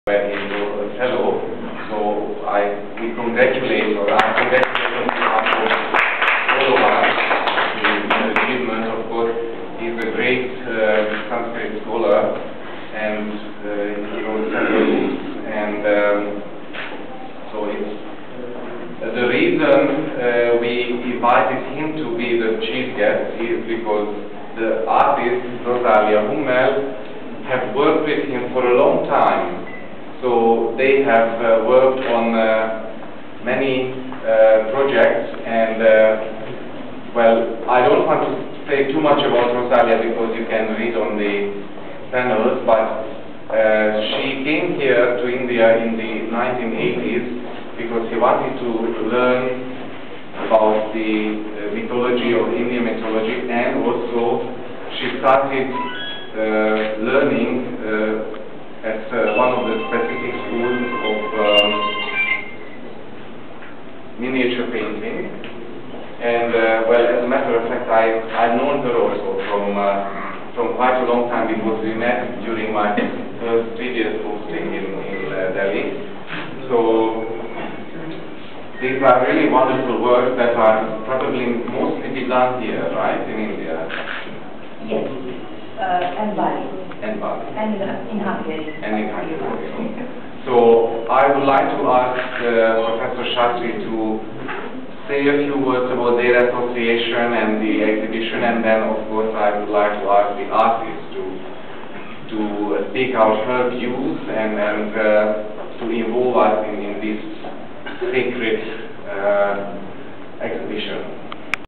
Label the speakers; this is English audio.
Speaker 1: Fellow, so we congratulate, or I congratulate on behalf of all of us in the achievement. Of course, he's a great Sanskrit scholar, and he wrote several books, and so it's the reason we invited him to be the chief guest is because the artist Rosalia Hummel have worked with him for a long time. So they have worked on many projects, and well, I don't want to say too much about Rosalia because you can read on the panels, but she came here to India in the 1980s because she wanted to learn about the mythology of Indian mythology, and also she started learning at one of the specific schools of miniature painting. And well, as a matter of fact, I've known her also from quite a long time because we met during my first previous posting in Delhi. So these are really wonderful works that are probably mostly begun here, right, in India?
Speaker 2: Yes, and Bali.
Speaker 1: And Bali.
Speaker 2: And in Hungary.
Speaker 1: And in Hungary. So I would like to ask Professor Shastri to say a few words about their association and the exhibition, and then of course I would like to ask the artist to speak out her views and to involve us in this sacred exhibition.